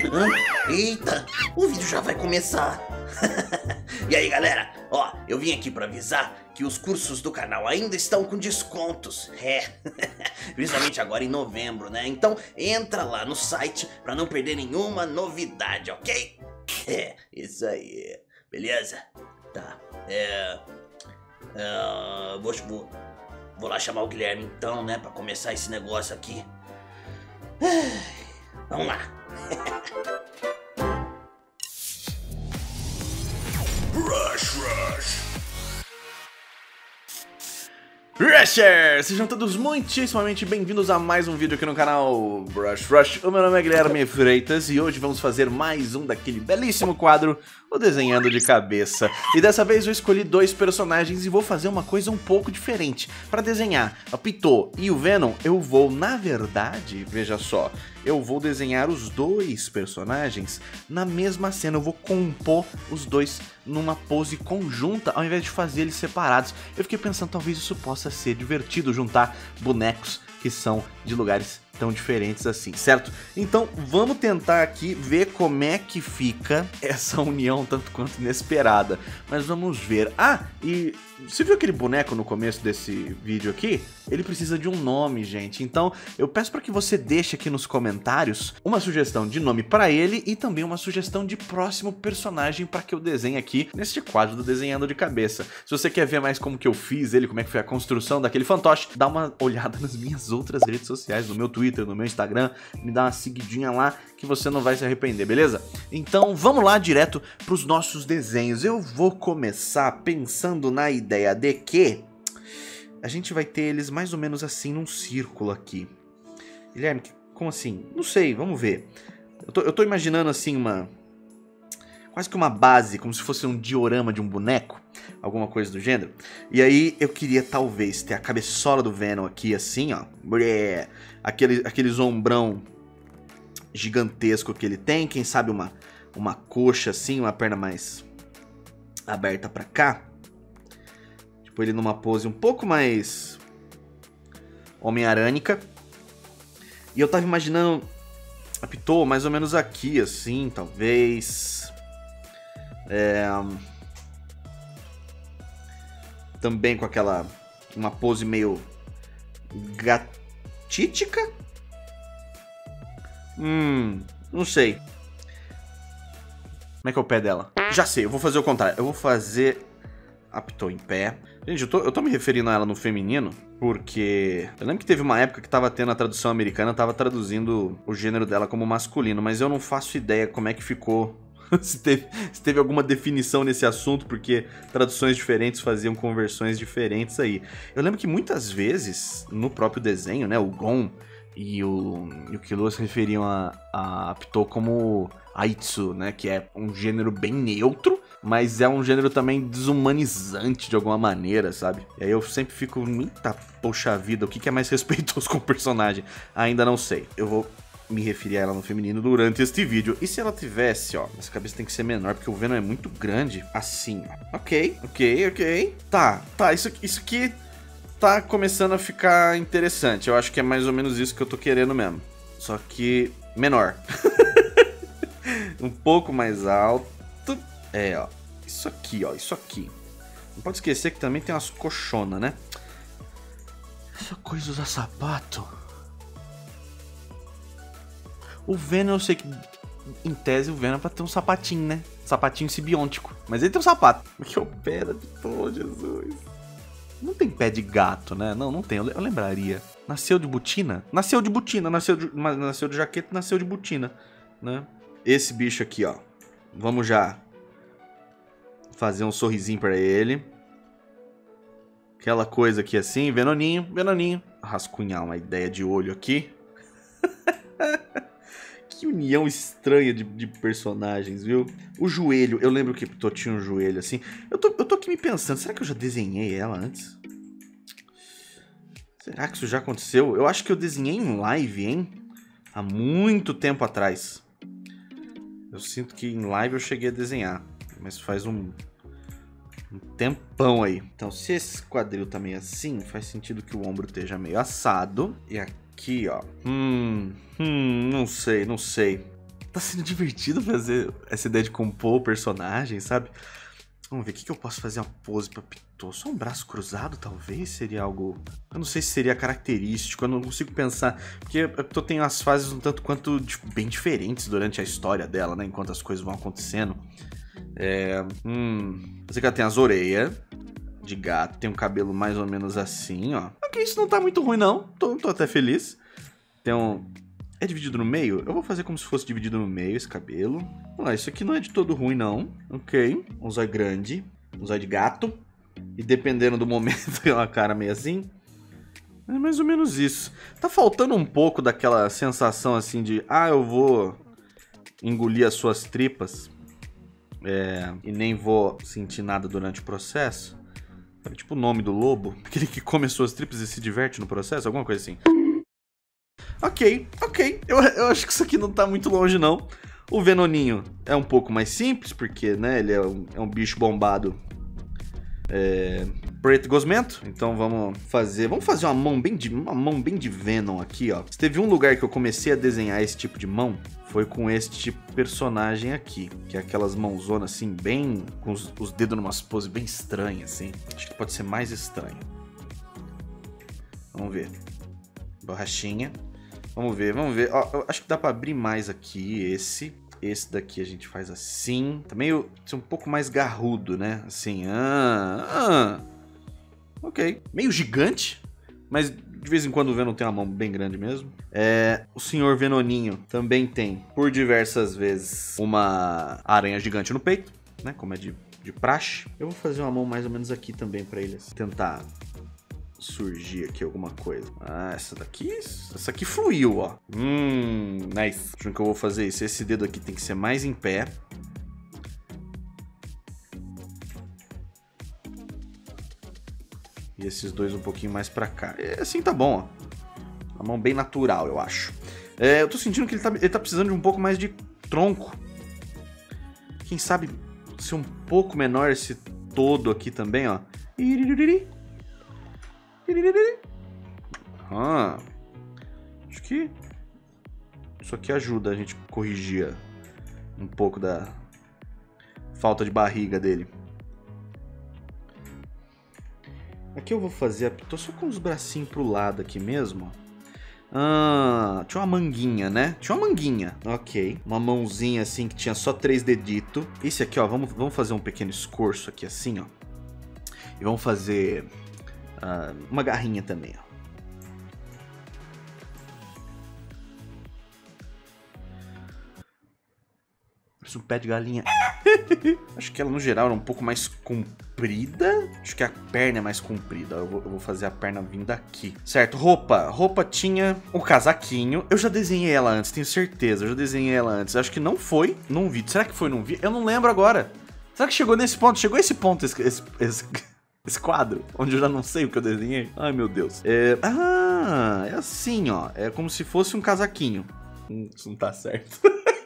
Eita, o vídeo já vai começar. E aí galera, ó, eu vim aqui pra avisar que os cursos do canal ainda estão com descontos. Principalmente agora em novembro, né? Então entra lá no site pra não perder nenhuma novidade, ok? Isso aí, beleza? Tá, vou lá chamar o Guilherme então, né, pra começar esse negócio aqui. Vamos lá. Rushers! Sejam todos muitíssimamente bem-vindos a mais um vídeo aqui no canal Brush Rush. O meu nome é Guilherme Freitas e hoje vamos fazer mais um daquele belíssimo quadro, o Desenhando de Cabeça. E dessa vez eu escolhi dois personagens e vou fazer uma coisa um pouco diferente. Para desenhar a Pitou e o Venom, eu vou, na verdade, veja só, eu vou desenhar os dois personagens na mesma cena. Eu vou compor os dois numa pose conjunta, ao invés de fazer eles separados. Eu fiquei pensando, talvez isso possa ser divertido, juntar bonecos que são de lugares tão diferentes assim, certo? Então vamos tentar aqui ver como é que fica essa união tanto quanto inesperada. Mas vamos ver. Ah, e você viu aquele boneco no começo desse vídeo aqui? Ele precisa de um nome, gente. Então eu peço para que você deixe aqui nos comentários uma sugestão de nome para ele e também uma sugestão de próximo personagem para que eu desenhe aqui neste quadro do Desenhando de Cabeça. Se você quer ver mais como que eu fiz ele, como é que foi a construção daquele fantoche, dá uma olhada nas minhas outras redes sociais, no meu Twitter, no meu Instagram, me dá uma seguidinha lá que você não vai se arrepender, beleza? Então vamos lá direto para os nossos desenhos. Eu vou começar pensando na ideia de que a gente vai ter eles mais ou menos assim num círculo aqui. Guilherme, como assim? Não sei, vamos ver. Eu tô imaginando assim quase que uma base, como se fosse um diorama de um boneco, alguma coisa do gênero. E aí eu queria talvez ter a cabeçola do Venom aqui assim, ó. Aquele ombrão gigantesco que ele tem, quem sabe uma coxa assim, uma perna mais aberta pra cá. Tipo ele numa pose um pouco mais homem-arânica. E eu tava imaginando a Pitou mais ou menos aqui assim, talvez. Também com uma pose meio gatítica. Não sei. Como é que é o pé dela? Já sei, eu vou fazer o contrário. Eu vou fazer a Pitou em pé. Gente, eu tô me referindo a ela no feminino porque eu lembro que teve uma época que tava tendo a tradução americana, tava traduzindo o gênero dela como masculino, mas eu não faço ideia como é que ficou. Se teve alguma definição nesse assunto, porque traduções diferentes faziam conversões diferentes aí. Eu lembro que muitas vezes, no próprio desenho, né, o Gon e o Killua se referiam a Pitou como Aitsu, né, que é um gênero bem neutro, mas é um gênero também desumanizante de alguma maneira, sabe? E aí eu sempre fico, eita, poxa vida, o que é mais respeitoso com o personagem? Ainda não sei. Eu vou me referir a ela no feminino durante este vídeo. E se ela tivesse, ó, essa cabeça tem que ser menor, porque o Venom é muito grande, assim, ó. Ok. Tá, isso aqui tá começando a ficar interessante. Eu acho que é mais ou menos isso que eu tô querendo mesmo. Só que menor. Um pouco mais alto. Ó, isso aqui. Não pode esquecer que também tem umas coxonas, né? Essa coisa de usar sapato. O Venom, eu sei que, em tese, o Venom é pra ter um sapatinho, né? Sapatinho sibiôntico. Mas ele tem um sapato. Que é o pé da Pitou, Jesus. Não tem pé de gato, né? Não tem, eu lembraria. Nasceu de botina? Nasceu de jaqueta, nasceu de botina, né? Esse bicho aqui, ó. Vamos já fazer um sorrisinho pra ele. Aquela coisa aqui assim, Venoninho. Rascunhar uma ideia de olho aqui. Que união estranha de personagens, viu? O joelho, eu lembro que Pitou tinha um joelho assim. Eu tô aqui me pensando, será que eu já desenhei ela antes? Será que isso já aconteceu? Eu acho que eu desenhei em live, hein? Há muito tempo atrás. Eu sinto que em live eu cheguei a desenhar, mas faz um tempão aí. Então, se esse quadril tá meio assim, faz sentido que o ombro esteja meio assado. E aqui, ó. Não sei. tá sendo divertido fazer essa ideia de compor o personagem, sabe? Vamos ver, o que eu posso fazer uma pose pra Pitou? Só um braço cruzado, talvez? Seria algo... Eu não sei se seria característico, eu não consigo pensar. Porque a Pitou tem as fases um tanto quanto bem diferentes durante a história dela, né? Enquanto as coisas vão acontecendo. Eu sei que ela tem as orelhas de gato, tem um cabelo mais ou menos assim, ó. Ok, isso não tá muito ruim, não. Tô até feliz. Tem um... É dividido no meio? Eu vou fazer como se fosse dividido no meio esse cabelo. Ah, isso aqui não é de todo ruim, não. Ok. Um zóio grande. Um zóio de gato. E dependendo do momento, é uma cara meio assim. É mais ou menos isso. Tá faltando um pouco daquela sensação assim de... Ah, eu vou engolir as suas tripas. E nem vou sentir nada durante o processo. É tipo o nome do lobo. Aquele que come as suas tripas e se diverte no processo. Alguma coisa assim. Ok. Eu acho que isso aqui não tá muito longe, não. O Venoninho é um pouco mais simples, porque, né, ele é um bicho bombado preto e gosmento. Então vamos fazer uma mão bem de Venom aqui, ó. Se teve um lugar que eu comecei a desenhar esse tipo de mão, foi com este tipo de personagem aqui. Que é aquelas mãozonas assim, bem... com os dedos numa pose bem estranha, assim. Acho que pode ser mais estranho. Vamos ver. Borrachinha. Vamos ver. Ó, eu acho que dá pra abrir mais aqui esse. Esse daqui a gente faz assim. Tá meio... um pouco mais garrudo, né? Assim. Ok. Meio gigante. Mas de vez em quando o Venom tem uma mão bem grande mesmo. O Senhor Venoninho também tem, por diversas vezes, uma aranha gigante no peito, né? Como é de praxe. Eu vou fazer uma mão mais ou menos aqui também pra eles tentar surgir aqui alguma coisa. Ah, essa aqui fluiu, ó. Nice. Acho que eu vou fazer isso. Esse dedo aqui tem que ser mais em pé. E esses dois um pouquinho mais pra cá. Assim tá bom, ó. Uma mão bem natural, eu acho. Eu tô sentindo que ele tá precisando de um pouco mais de tronco. Quem sabe ser um pouco menor esse todo aqui também, ó. Acho que isso aqui ajuda a gente corrigir um pouco da falta de barriga dele. Aqui eu vou fazer... Tô só com os bracinhos pro lado aqui mesmo. Tinha uma manguinha, né? Tinha uma manguinha. Ok. Uma mãozinha assim que tinha só 3 deditos. Esse aqui, ó. Vamos fazer um pequeno escorço aqui assim, ó. E vamos fazer... uma garrinha também, ó. Parece um pé de galinha. Acho que ela, no geral, era um pouco mais comprida. Acho que a perna é mais comprida. Eu vou fazer a perna vindo daqui. Certo, roupa. Roupa tinha o casaquinho. Eu já desenhei ela antes, tenho certeza. Eu já desenhei ela antes. Acho que não foi num vídeo. Será que foi num vídeo? Eu não lembro agora. Será que chegou nesse ponto? Chegou esse ponto, esse quadro, onde eu já não sei o que eu desenhei. Ai, meu Deus. É assim, ó. É como se fosse um casaquinho. Isso não tá certo.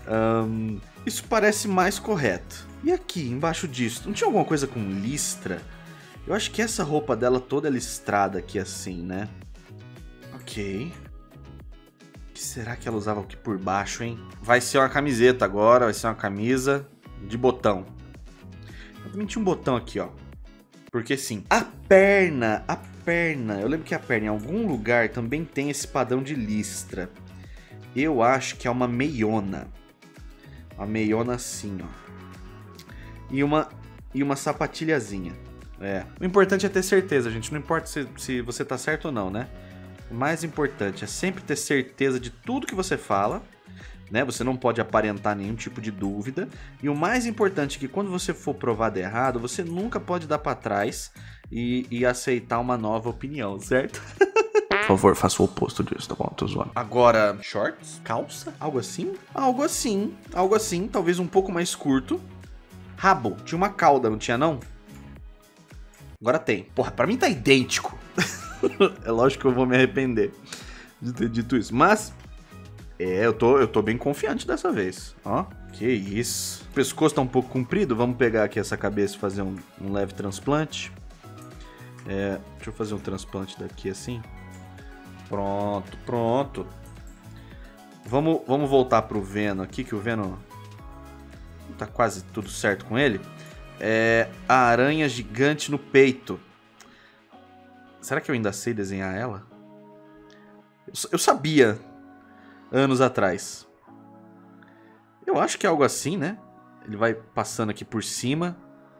Isso parece mais correto. E aqui, embaixo disso, não tinha alguma coisa com listra? Eu acho que essa roupa dela toda é listrada aqui assim, né? Ok. O que será que ela usava aqui por baixo, hein? Vai ser uma camiseta agora, vai ser uma camisa de botão. Eu também tinha um botão aqui, ó. Porque sim, a perna, eu lembro que a perna em algum lugar também tem esse padrão de listra. Eu acho que é uma meiona. Uma meiona assim, ó. E uma sapatilhazinha. O importante é ter certeza, gente. Não importa se você tá certo ou não, né? O mais importante é sempre ter certeza de tudo que você fala, né? Você não pode aparentar nenhum tipo de dúvida. E o mais importante é que quando você for provado errado, você nunca pode dar pra trás e aceitar uma nova opinião, certo? Por favor, faça o oposto disso, tá bom? Tô zoando. Agora, shorts? Calça? Algo assim? Algo assim. Talvez um pouco mais curto. Rabo. Tinha uma cauda, não tinha não? Agora tem. Porra, pra mim tá idêntico. É lógico que eu vou me arrepender de ter dito isso. Mas, eu tô bem confiante dessa vez. Ó, que isso. O pescoço tá um pouco comprido. Vamos pegar aqui essa cabeça e fazer um leve transplante. Deixa eu fazer um transplante daqui assim. Pronto. Vamos voltar pro Venom aqui, que o Venom tá quase tudo certo com ele. É a aranha gigante no peito. Será que eu ainda sei desenhar ela? Eu sabia anos atrás. Eu acho que é algo assim, né? Ele vai passando aqui por cima.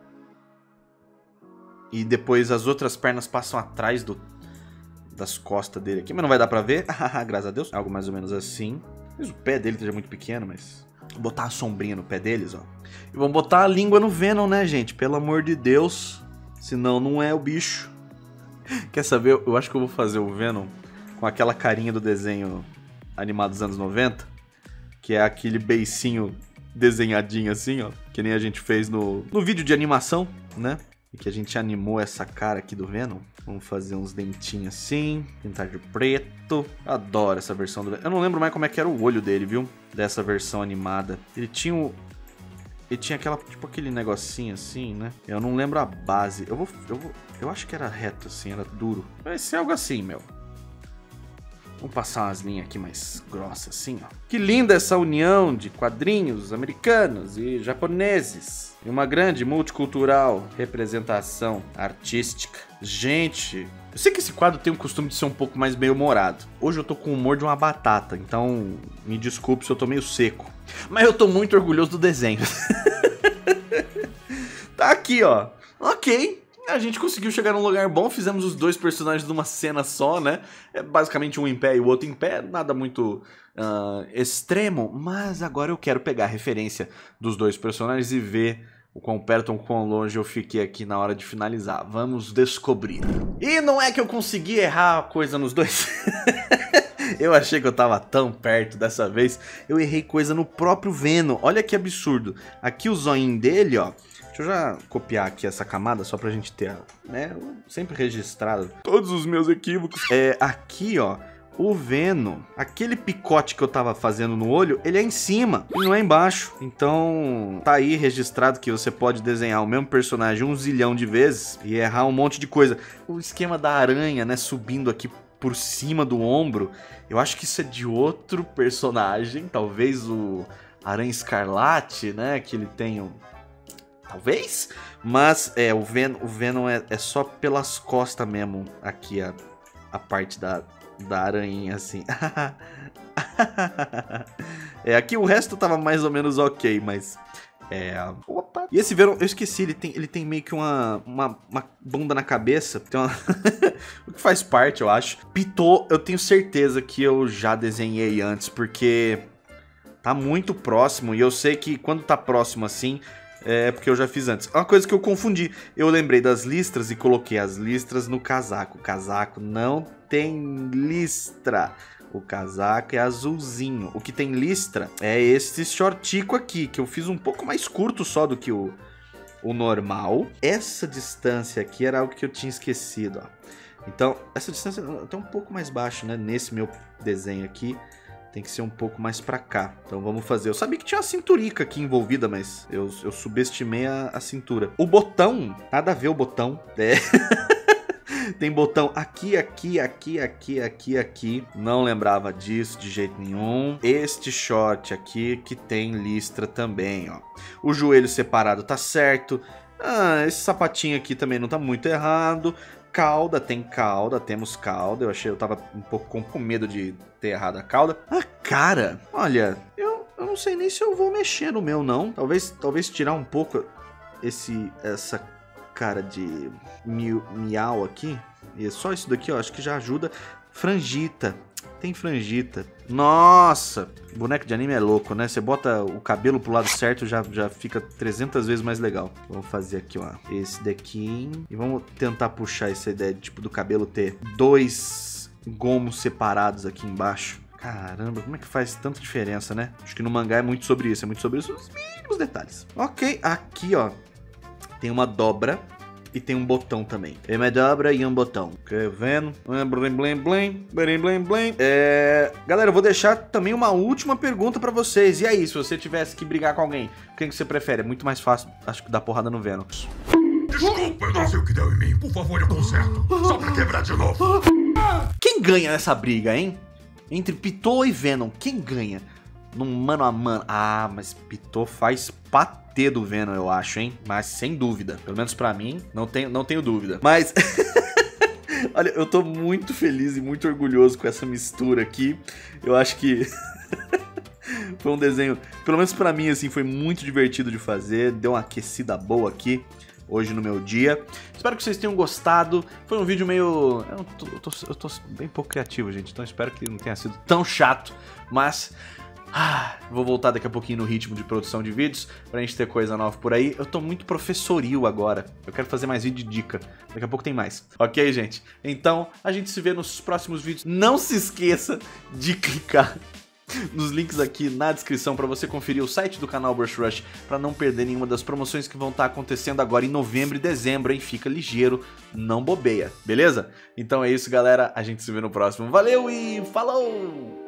E depois as outras pernas passam atrás das costas dele aqui. Mas não vai dar pra ver. Graças a Deus. Algo mais ou menos assim. Talvez o pé dele esteja muito pequeno, mas... Vou botar a sombrinha no pé deles, ó. E vamos botar a língua no Venom, né, gente? Pelo amor de Deus. Senão não é o bicho. Quer saber? Eu acho que eu vou fazer o Venom com aquela carinha do desenho animado dos anos 90. Que é aquele beicinho desenhadinho assim, ó. Que nem a gente fez no vídeo de animação, né? E que a gente animou essa cara aqui do Venom. Vamos fazer uns dentinhos assim. Pintar de preto. Adoro essa versão do Venom. Eu não lembro mais como é que era o olho dele, viu? Dessa versão animada. Ele tinha aquela, tipo aquele negocinho assim, né? Eu não lembro a base. Eu acho que era reto assim, era duro. Vai ser algo assim, meu. Vamos passar umas linhas aqui mais grossas assim, ó. Que linda essa união de quadrinhos americanos e japoneses. E uma grande multicultural representação artística. Gente, eu sei que esse quadro tem o costume de ser um pouco mais bem-humorado. Hoje eu tô com o humor de uma batata, então me desculpe se eu tô meio seco. Mas eu tô muito orgulhoso do desenho. Tá aqui, ó. Ok. A gente conseguiu chegar num lugar bom, fizemos os dois personagens numa cena só, né? É basicamente um em pé e o outro em pé, nada muito extremo. Mas agora eu quero pegar a referência dos dois personagens e ver o quão perto ou quão longe eu fiquei aqui na hora de finalizar. Vamos descobrir. E não é que eu consegui errar a coisa nos dois. Eu achei que eu tava tão perto dessa vez. Eu errei coisa no próprio Venom. Olha que absurdo. Aqui o zoinho dele, ó. Deixa eu já copiar aqui essa camada só pra gente ter, né, sempre registrado todos os meus equívocos. Aqui, ó, o Venom, aquele picote que eu tava fazendo no olho, ele é em cima e não é embaixo. Então, tá aí registrado que você pode desenhar o mesmo personagem 1 zilhão de vezes e errar um monte de coisa. O esquema da aranha, né, subindo aqui por cima do ombro, eu acho que isso é de outro personagem, talvez o Aranha Escarlate, né, que ele tem talvez, mas o Venom é só pelas costas mesmo, aqui a parte da aranha assim. Aqui o resto tava mais ou menos ok, mas opa. E esse Venom, eu esqueci, ele tem meio que uma bunda na cabeça, tem uma o que faz parte, eu acho. Pitot, eu tenho certeza que eu já desenhei antes, porque tá muito próximo, e eu sei que quando tá próximo assim, é porque eu já fiz antes. Uma coisa que eu confundi. Eu lembrei das listras e coloquei as listras no casaco. O casaco não tem listra. O casaco é azulzinho. O que tem listra é esse shortico aqui, que eu fiz um pouco mais curto só do que o normal. Essa distância aqui era algo que eu tinha esquecido, ó. Então, essa distância tá um pouco mais baixa, né? Nesse meu desenho aqui. Tem que ser um pouco mais pra cá. Então vamos fazer. Eu sabia que tinha uma cinturica aqui envolvida, mas eu subestimei a cintura. O botão, nada a ver o botão. Tem botão aqui, aqui, aqui, aqui, aqui, aqui. Não lembrava disso de jeito nenhum. Este short aqui que tem listra também, ó. O joelho separado tá certo. Esse sapatinho aqui também não tá muito errado. Cauda, temos cauda. Eu tava um pouco com medo de ter errado a cauda. A cara, olha, eu não sei nem se eu vou mexer no meu, não. Talvez tirar um pouco essa cara de miau aqui. E só isso daqui, ó, acho que já ajuda. Frangita, tem frangita. Nossa, boneco de anime é louco, né? Você bota o cabelo pro lado certo, já fica 300 vezes mais legal. Vamos fazer aqui, ó, esse daqui. E vamos tentar puxar essa ideia de, tipo, do cabelo ter 2 gomos separados aqui embaixo. Caramba, como é que faz tanta diferença, né? Acho que no mangá é muito sobre isso, os mínimos detalhes. Ok, aqui, ó, tem uma dobra. E tem um botão também. Tem uma dobra e um botão. Ok, vendo? Blim, blim, blim. Blim, blim, blim. Galera, eu vou deixar também uma última pergunta pra vocês. E aí, se você tivesse que brigar com alguém, quem que você prefere? É muito mais fácil, acho que dar porrada no Venom. Desculpa, eu não sei o que deu em mim. Por favor, eu conserto. Só pra quebrar de novo. Quem ganha nessa briga, hein? Entre Pitou e Venom, quem ganha? Num mano a mano. Ah, mas Pitou faz patê do Venom, eu acho, hein? Mas sem dúvida. Pelo menos pra mim, não tenho dúvida. Mas... olha, eu tô muito feliz e muito orgulhoso com essa mistura aqui. Eu acho que... foi um desenho, pelo menos pra mim, assim, foi muito divertido de fazer. Deu uma aquecida boa aqui hoje no meu dia. Espero que vocês tenham gostado. Foi um vídeo meio... Eu tô bem pouco criativo, gente. Então espero que não tenha sido tão chato. Mas... vou voltar daqui a pouquinho no ritmo de produção de vídeos pra gente ter coisa nova por aí. Eu tô muito professoril agora. Eu quero fazer mais vídeo de dica. Daqui a pouco tem mais. Ok, gente? Então, a gente se vê nos próximos vídeos. Não se esqueça de clicar nos links aqui na descrição para você conferir o site do canal Brush Rush para não perder nenhuma das promoções que vão estar acontecendo agora em novembro e dezembro, hein? Fica ligeiro, não bobeia, beleza? Então é isso, galera. A gente se vê no próximo. Valeu e falou!